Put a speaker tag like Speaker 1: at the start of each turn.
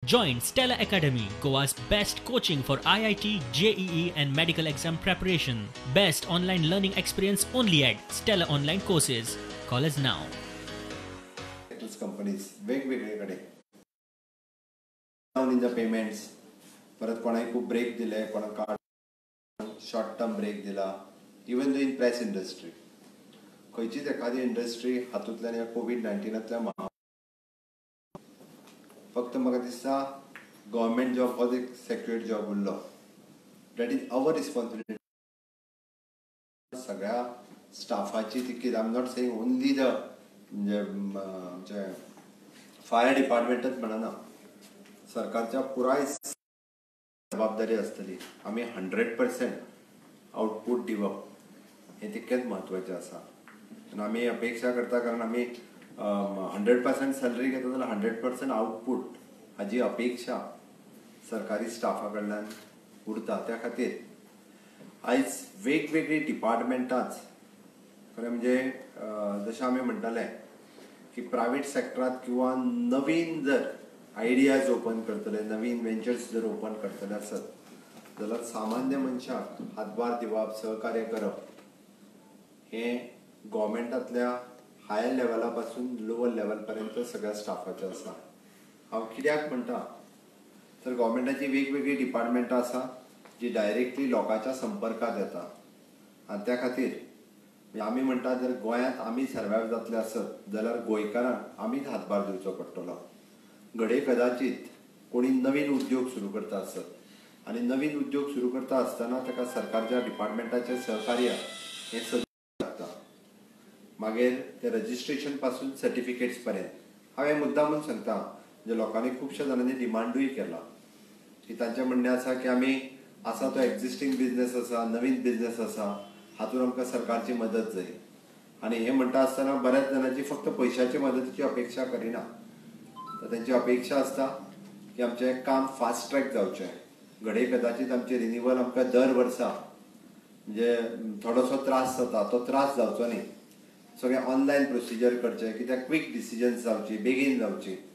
Speaker 1: Join Stella Academy, Goa's best coaching for IIT, JEE and medical exam preparation. Best online learning experience only at Stella Online Courses. Call us now.
Speaker 2: Companies वेगवेगळीकडे in the payments परत कोणाक खूप break दिले, कोणाक short term break दिला. Even in press industry खंयचीच एखादी industry हातूंतल्यान ह्या कोविड-19तल्या फक्त म्हाका दिसता गव्हर्मेंट जॉब हो एक सेक्युअर्ड जॉब उरलो. That is our responsibility. सगळ्या स्टाफाची तिकीट I am not saying only the म्हणजे फायर डिपार्टमेंटच म्हणना, सरकारच्या पुराय जबाबदारी आसतली. आमी 100% आउटपुट दिवप हे तितकेच म्हत्वाचें आसा. आनी आमी अपेक्षा करता, कारण आमी 100% सॅलरी घेता जाल्यार 100% आउटपुट हाजी अपेक्षा सरकारी स्टाफा कडल्यान उरता. त्या खातीर आयज वेगवेगळी डिपार्टमेंटांच खरें म्हणजे जशें आमी म्हणटाले की प्रायवेट सेक्टरांत किंवा नवीन जर आयडियाज ओपन करतले, नवीन वेंचर्स जर ओपन करतले आसत जाल्यार सामान्य मनशाक हातभार दिवप, सहकार्य करप हें गव्हर्मेंटांतल्या हायर लेवला पासून लोवर लेवल पर्यंत सगळ्या स्टाफाचें आसा. हांव कित्याक म्हणटा तर गव्हर्मेंटाची वेगवेगळी डिपार्टमेंटां आसा जी डायरेक्टली लोकांच्या संपर्कांत येता. आनी त्या खातीर आमी म्हणटा जर गोंयांत आमी सर्वायव जातले आसत जाल्यार गोंयकारांक आमीच हातभार दिवचो पडटलो. घडये कदाचित कोणी नवीन उद्योग सुरू करता आसत आनी नवीन उद्योग सुरू करता आसतना ताका सरकारच्या डिपार्टमेंटाचें सहकार्य हें सगळें लागता. मागीर ते रजिस्ट्रेशन पासून सर्टिफिकेट्स पर्यंत हांव हें मुद्दामून सांगता. म्हणजे लोकांनी खुबश्या जाणांनी डिमांडूय केला की तांचें म्हणणें आसा की आमी आसा तो एक्झिस्टींग बिझनेस आसा, नवीन बिझनेस आसा, हातूंत आमकां सरकारची मदत जाय. आनी हें म्हणटा आसतना बऱ्याच जाणांची फक्त पयशांची मदतीची अपेक्षा करिना, तर तांची अपेक्षा आसता की आमचें काम फास्ट ट्रॅक जावचें. घडये कदाचित आमचें रिन्यूवल आमकां दर वर्सा म्हणजे थोडोसो त्रास जाता, तो त्रास जावचो न्ही. सगळें ऑनलायन प्रोसिजर करचें, कित्याक क्वीक डिसिजन्स जावची, बेगीन जावची.